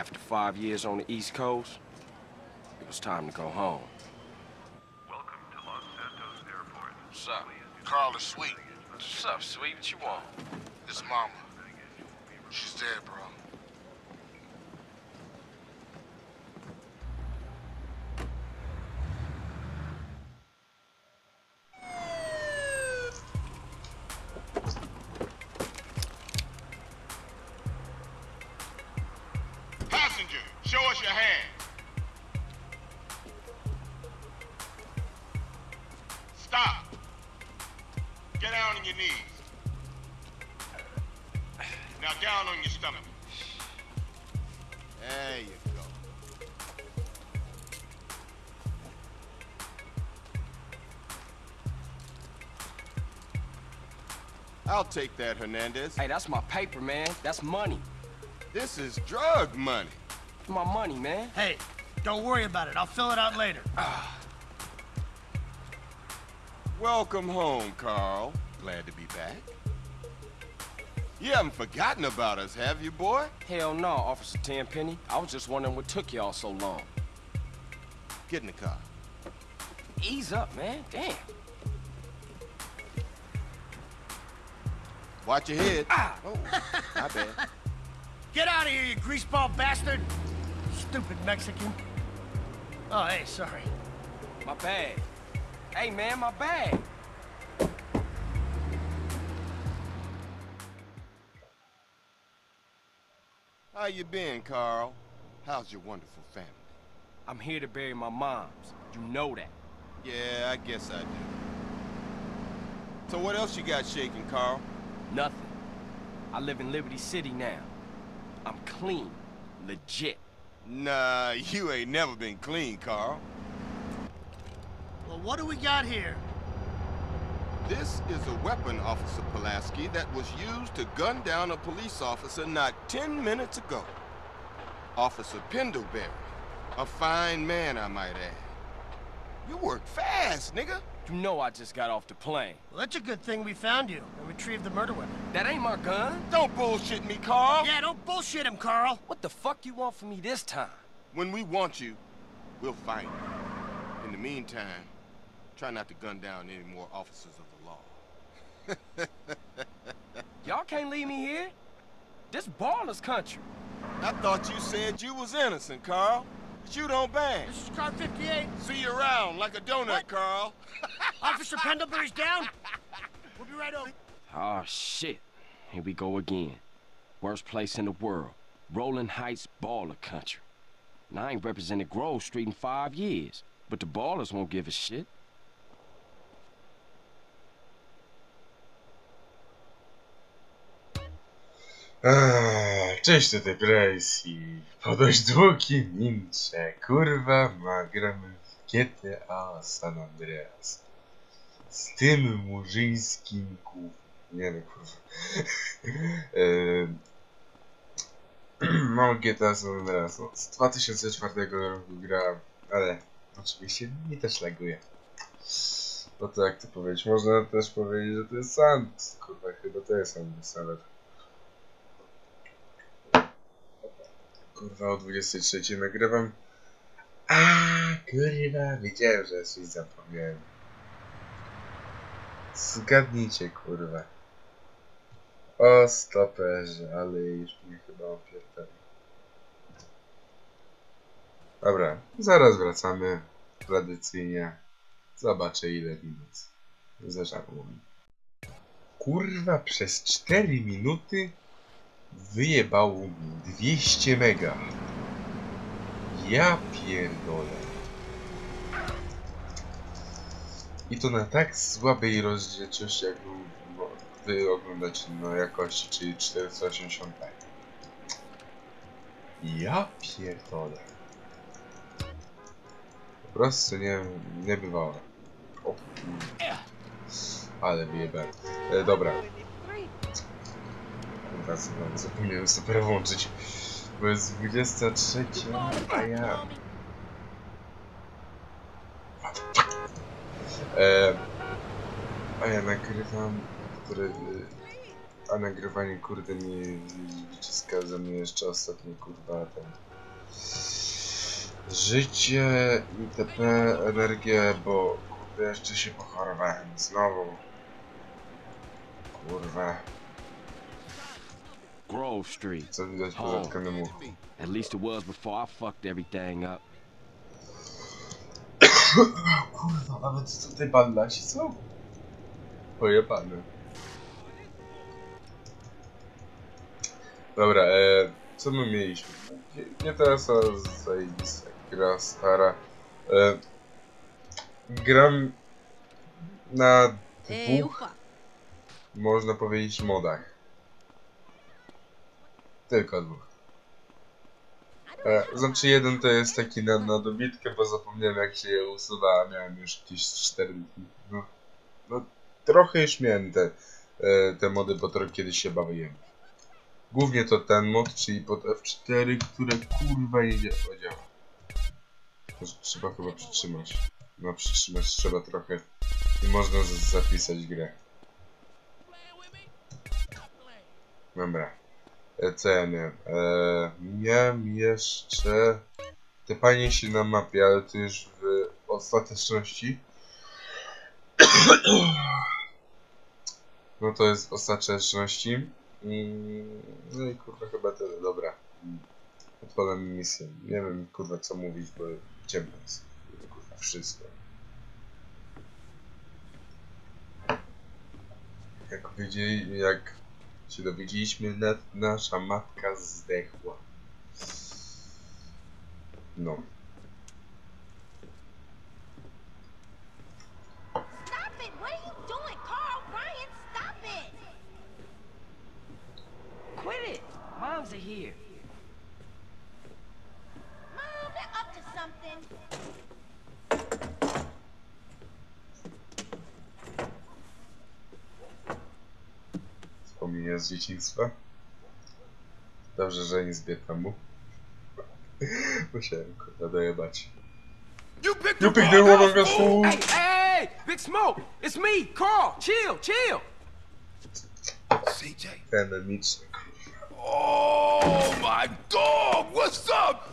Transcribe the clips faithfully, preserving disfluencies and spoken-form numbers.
After five years on the East Coast, it was time to go home. Welcome to Los Santos Airport. What's up? Carl is sweet. What's up, sweet? What you want? His mama. She's dead, bro. Passenger, show us your hand. Stop. Get down on your knees. Now down on your stomach. There you go. I'll take that, Hernandez. Hey, that's my paper, man. That's money. This is drug money. It's my money, man. Hey, don't worry about it. I'll fill it out later. Welcome home, Carl. Glad to be back. You haven't forgotten about us, have you, boy? Hell no, Officer Tenpenny. I was just wondering what took y'all so long. Get in the car. Ease up, man. Damn. Watch your head. Ah! Oh, my bad. Get out of here, you greaseball bastard! Stupid Mexican. Oh, hey, sorry. My bag. Hey, man, my bag. How you been, Carl? How's your wonderful family? I'm here to bury my moms. You know that. Yeah, I guess I do. So what else you got shaking, Carl? Nothing. I live in Liberty City now. I'm clean. Legit. Nah, you ain't never been clean, Carl. Well, what do we got here? This is a weapon, Officer Pulaski, that was used to gun down a police officer not ten minutes ago. Officer Pendlebury. A fine man, I might add. You work fast, nigga. You know I just got off the plane. Well, that's a good thing we found you and retrieved the murder weapon. That ain't my gun. Don't bullshit me, Carl. Yeah, don't bullshit him, Carl. What the fuck you want from me this time? When we want you, we'll find you. In the meantime, try not to gun down any more officers of the law. Y'all can't leave me here. This baller's country. I thought you said you was innocent, Carl. But you don't bang. This is car fifty-eight. See you around like a donut, What? Carl. Officer Pendlebury's down. We'll be right over. Oh, shit. Here we go again. Worst place in the world. Rolling Heights baller country. And I ain't represented Grove Street in five years. But the ballers won't give a shit. Eee, cześć, tutaj Brace. Po dość długim intrze, kurwa, ma gramy w G T A San Andreas. Z tym murzyńskim gównem. Nie no, kurwa. eee, Mam G T A San Andreas. No, z dwa tysiące czwartego roku grałem, ale oczywiście mi też laguje. No to jak to powiedzieć? Można też powiedzieć, że to jest Sand. Kurwa, chyba to jest Sand, ale... Kurwa, o dwudziestej trzeciej nagrywam. A kurwa, wiedziałem, że coś zapomniałem. Zgadnijcie, kurwa. O stoperze, ale już mnie chyba opierdolę. Dobra, zaraz wracamy. Tradycyjnie. Zobaczę, ile minut zażarło mi. Kurwa, przez cztery minuty wyjebało mi dwieście mega. Ja pierdolę. I to na tak słabej rozdzielczości, jak no, wy oglądacie na jakości, czyli czterysta osiemdziesiąt p. Ja pierdolę. Po prostu nie, nie bywało. O, ale wyjebałem. E, dobra. Teraz zapomniałem sobie włączyć, bo jest dwudziesta trzecia, a ja... E, a ja nagrywam, które... A nagrywanie, kurde, mi wyciska ze mnie jeszcze ostatni, kurwa, ten... Życie, itp, energię, bo kurde, jeszcze się pochorowałem znowu. Kurwa. Grove Street. Co widać po zatkanym uchu. At least it was before I fucked everything up. Kurwa, nawet tutaj bandasi są? Pojebane. Dobra, e, co my mieliśmy? Nie teraz, a zajebista gra stara. E, gram na dwóch, można powiedzieć, modach. Tylko dwóch. E, znaczy jeden to jest taki na, na dobitkę, bo zapomniałem jak się je usuwa, a miałem już jakieś cztery... No, no trochę już miałem te, e, te mody, bo trochę kiedyś się bawiłem. Głównie to ten mod, czyli pod F cztery, które kurwa nie działa. Trzeba chyba przytrzymać. No przytrzymać trzeba trochę i można zapisać grę. Dobra. E, co ja miałem? E, miałem jeszcze... Tepanie się na mapie, ale to już w ostateczności. No to jest w ostateczności. No i kurwa chyba tyle, dobra. Odpalam misję. Nie wiem kurwa co mówić, bo ciemno jest. Kurwa wszystko. Jak powiedzieli, jak się dowiedzieliśmy, nasza matka zdechła. No. Stop it! What are you doing, Carl? Ryan, stop it! Quit it! Moms are here. Mom, they're up to something. Wspomnienia z dzieciństwa. Dobrze, że nie z Wietnamu. Musiałem kurwa dojebać. You picked You the picked the wrong wrong house, fool! Hey, hey, Big Smoke! It's me, Carl! Chill, chill! C J. Dynamiczny. Oh my dog! What's up?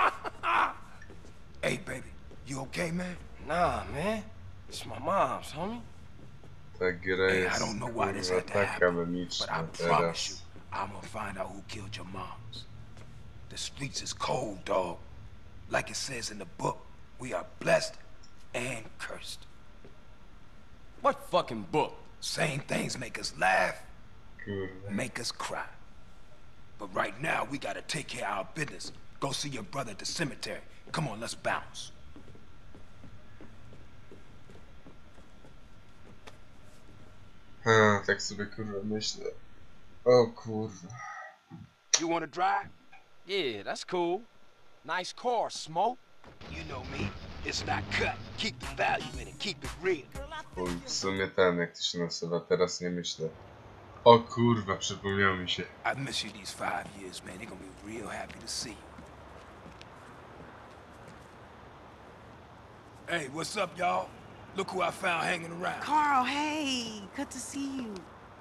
Hey baby, you okay, man? Nah, man. It's my mom's, homie. Ta gra Hey, I jest don't know why this kurwa had to taka happen, but memiczna I promise you, teraz. I'm gonna find out who killed your moms. The streets is cold, dog. Like it says in the book, we are blessed and cursed. What fucking book? Same things make us laugh, Kurwa. make us cry. But right now, we gotta take care of our business. Go see your brother at the cemetery. Come on, let's bounce. A, tak sobie kurwa myślę. O kurwa. You wanna drive? Yeah, that's cool. Nice car, Smoke. You know me. It's not cut. Keep the value in it. Keep it real. Oj, w sumie ten, jak to się nazywa, teraz nie myślę. O kurwa, przypomniało mi się. I've missed you these five years, man. They're gonna be real happy to see you. Hey, what's up, y'all? Look who I found hanging around. Carl, hey, good to see you.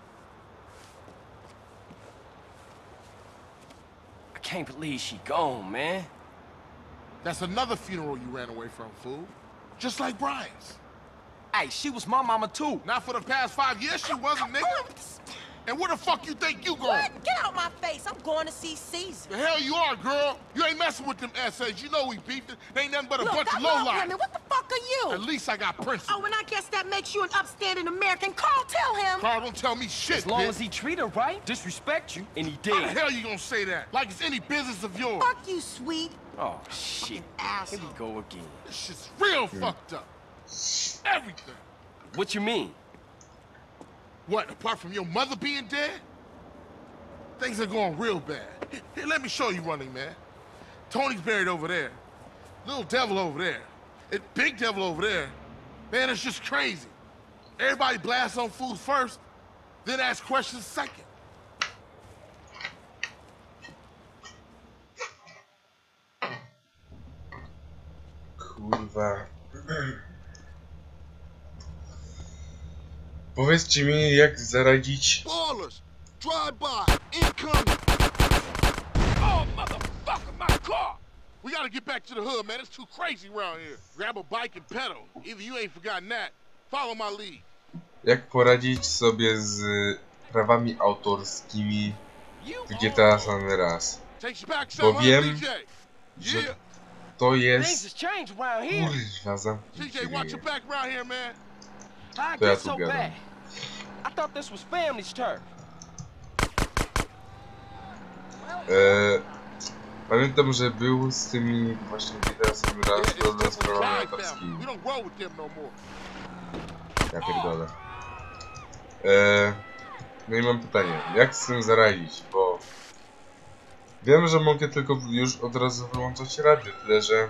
I can't believe she gone, man. That's another funeral you ran away from, fool. Just like Brian's. Hey, she was my mama too. Not for the past five years, she wasn't, nigga. And where the fuck you think you going? What? Get out my face. I'm going to see Caesar. The hell you are, girl. You ain't messing with them S As. You know we beefed it. They ain't nothing but a Look, bunch I of love lowlife. women. What the fuck are you? At least I got principles. Oh, and I guess that makes you an upstanding American. Carl, tell him. Carl, don't tell me shit, As long bitch. as he treat her right, disrespect you, and he How the did. hell you gonna say that? Like it's any business of yours. Fuck you, sweet. Oh, shit. Here Asshole. we go again. This shit's real fucked up. Everything. What you mean? What, apart from your mother being dead? Things are going real bad. Here, let me show you running, man. Tony's buried over there. Little devil over there. And big devil over there. Man, it's just crazy. Everybody blasts on fools first, then ask questions second. Kurwa. Powiedzcie mi, jak zaradzić... Ballers, drive by, incoming. Oh, motherfucker, my car. back to the hood, man. It's too crazy around here. Grab a bike and pedal. Either you ain't forgotten that. Follow my lead. Jak poradzić sobie z prawami autorskimi w G T A San Andreas? Bo wiem, że to jest... Kurwa, zamknij się. To ja tu gadam. Eee, pamiętam, że był z tymi właśnie G T A San Andreas problem z prawami autorskimi. Ja pierdolę. Eee, no i mam pytanie, jak z tym zaradzić, bo wiem, że mogę tylko już od razu wyłączać radio, tyle że...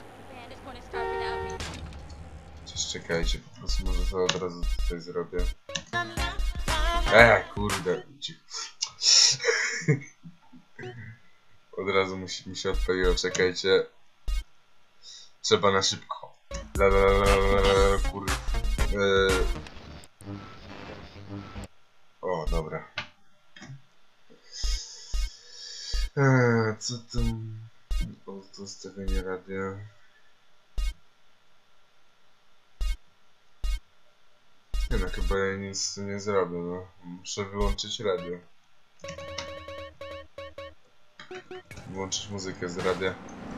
Cześć, czekajcie, po prostu może to od razu tutaj zrobię. Eee, kurde. Od razu musi, mi się odpaliło, czekajcie. Trzeba na szybko. La la la la la, kurde. Eee. O, dobra. Eee, co tam? O, ustawienie radia. Nie no, chyba ja nic z tym nie zrobię, no. Muszę wyłączyć radio. Włączyć muzykę z radia.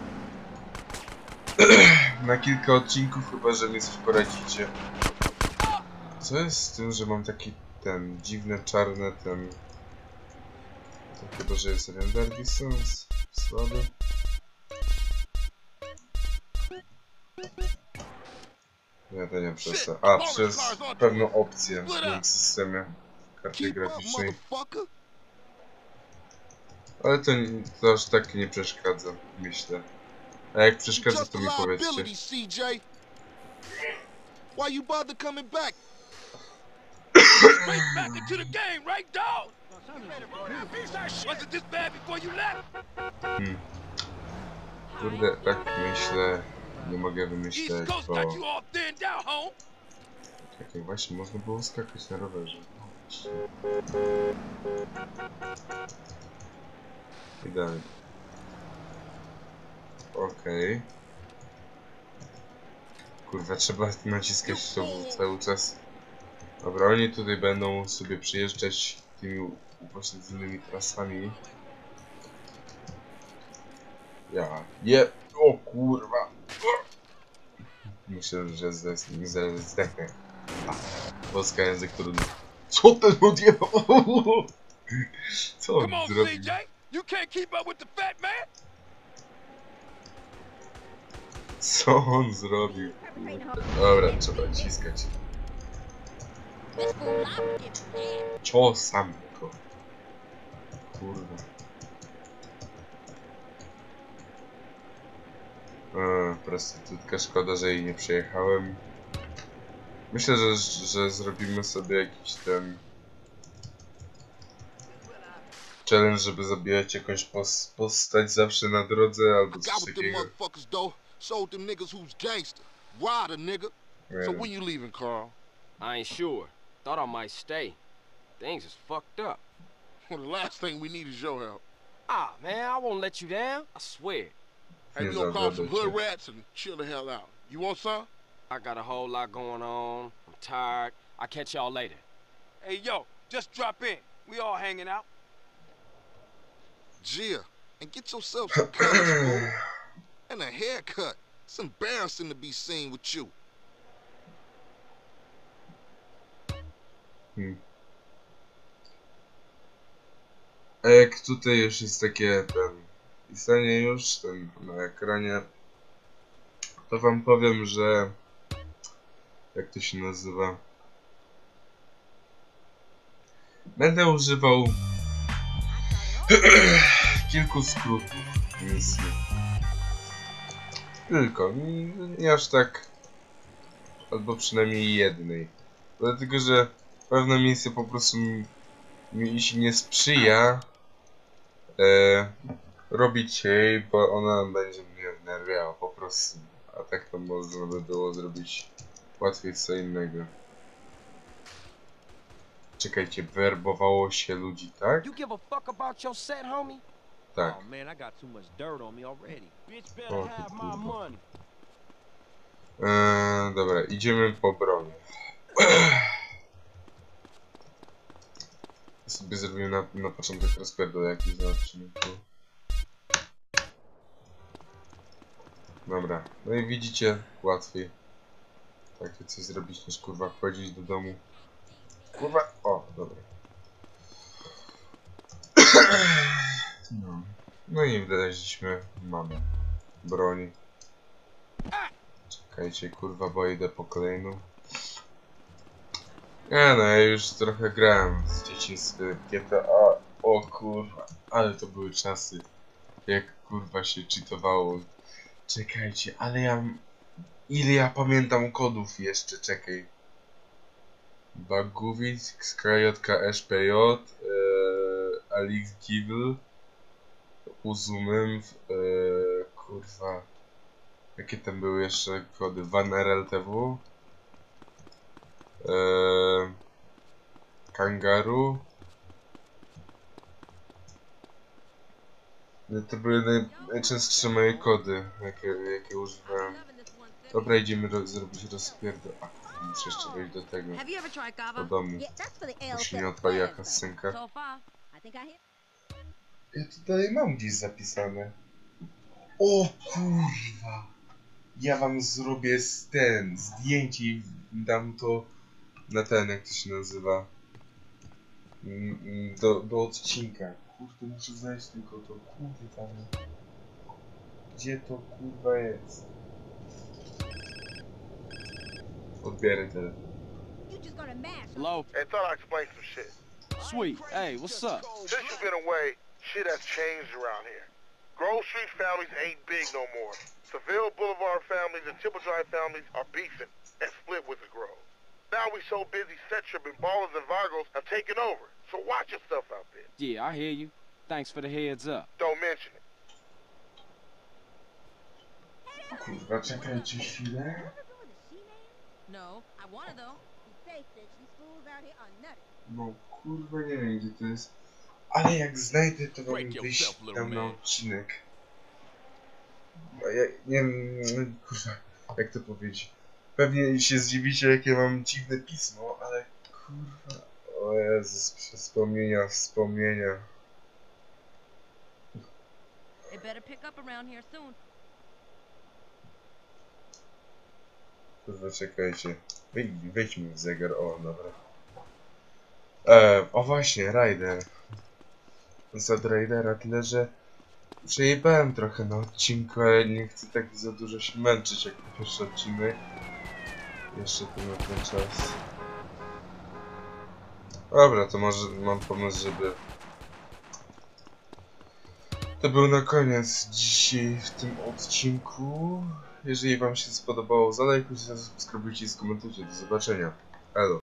Na kilka odcinków, chyba że mi coś poradzicie. Co jest z tym, że mam taki ten dziwne, czarne, ten... To chyba, że jest render distance słaby. Nie, to nie przez to. A, przez pewną opcję w tym systemie karty graficznej. Ale to, to aż tak nie przeszkadza, myślę. A jak przeszkadza, to mi powiedzcie. Why you bother coming back? Straight back into the game, right, dog? Wasn't this bad before you left? Hmm. Kurde, tak myślę. Nie mogę wymyśleć, bo... Czekaj, właśnie, można było skakać na rowerze. I dalej. Okej. Okay. Kurwa, trzeba naciskać to cały czas. Dobra, oni tutaj będą sobie przyjeżdżać tymi właśnie z innymi trasami. Ja. Je. O kurwa. Myślę, że zdechnę. Polska język trudny. Co ten odjebał? Co on zrobił? Co on zrobił? Dobra, trzeba ciskać. Ciosam go. Kurwa. A, prostytutka, szkoda, że jej nie przyjechałem. Myślę, że, że zrobimy sobie jakiś ten challenge, żeby zabijać jakąś pos postać zawsze na drodze albo coś takiego. So when you leaving, Carl? I ain't sure. Thought I might stay. Things is fucked up. Well, the last thing we need is your help. Ah, man, I won't let you down. I swear. Hey, we gonna call some hood rats and chill the hell out. You want some? I got a whole lot going on. I'm tired. I'll catch y'all later. Hey, yo, just drop in. We all hanging out. Gia, and get yourself some colors, fool. And a haircut. It's embarrassing to be seen with you. Hmm. A jak tutaj już jest takie ten pisanie już ten na ekranie, to wam powiem, że jak to się nazywa, będę używał kilku skrótów misji. Tylko, nie aż tak, albo przynajmniej jednej. Dlatego, że pewna misja po prostu mi, mi się nie sprzyja e, robić jej, bo ona będzie mnie wnerwiała po prostu. A tak to można by było zrobić łatwiej co innego. Czekajcie, werbowało się ludzi, tak? tak. Oh man, I got too much dirt on me already. Bitch O, better ty have my kurwa. money. Eee, dobra, idziemy po broń. Sobie zrobiłem na, na początek rozpierdol jakiś na odcinku. Dobra, no i widzicie, łatwiej takie coś zrobić niż kurwa wchodzić do domu. Kurwa, o, dobra. No, no i wleźliśmy, mamy broń. Czekajcie, kurwa, bo idę po kolejną. Nie no, ja już trochę grałem z dzieciństwa G T A. O kurwa, ale to były czasy, jak kurwa się cheatowało. Czekajcie, ale ja... Ile ja pamiętam kodów jeszcze, czekaj. Bagowic, Skrajotka, S P J, ee, Alix Gibel, Uzumym, ee, kurwa. Jakie tam były jeszcze kody? Van R L T W, ee, Kangaroo. No to były naj, najczęstsze moje kody, jakie, jakie używałem. Dobra, idziemy ro zrobić rozpierdol. A, muszę jeszcze wejść do tego. Do domu. Bo się nie odpaliła kasynka. Ja to dalej mam gdzieś zapisane. O kurwa! Ja wam zrobię z ten, zdjęcie i dam to na ten, jak to się nazywa. Do, do odcinka. Kurde, muszę znaleźć tylko to. Kurde tam. Gdzie to kurwa jest? Odbierę telefon. Hello? Hey, thought I'd explain some shit. Sweet. Hey, what's up? Since you've been away, shit has changed around here. Grove Street families ain't big no more. Seville Boulevard families and Tipple Drive families are beefing and split with the Grove. Now we so busy, set tripping ballers and Vagos have taken over. So watch your stuff out there. Yeah, I hear you. Thanks for the heads up. Don't mention it. Kurwa, czekajcie chwilę. No, I wanna though. He's safe that these fools out here are nutty. No kurwa, nie wiem gdzie to jest. Ale jak znajdę, to wam wyjść tam na odcinek. No, ja nie wiem, kurwa, jak to powiedzieć. Pewnie się zdziwicie, jakie mam dziwne pismo, ale kurwa... O Jezus, wspomnienia, wspomnienia. They better pick up around here soon. Kurwa, czekajcie. Wej, wejdźmy w zegar, o, dobra. E, o właśnie, Rider. Zasad Ridera, tyle że przejebałem trochę na odcinku, ale nie chcę tak za dużo się męczyć jak pierwszy odcinek. Jeszcze tu na ten czas. Dobra, to może mam pomysł, żeby to był na koniec dzisiaj w tym odcinku. Jeżeli wam się spodobało, zalajkujcie, zasubskrybujcie i skomentujcie. Do zobaczenia. Elo.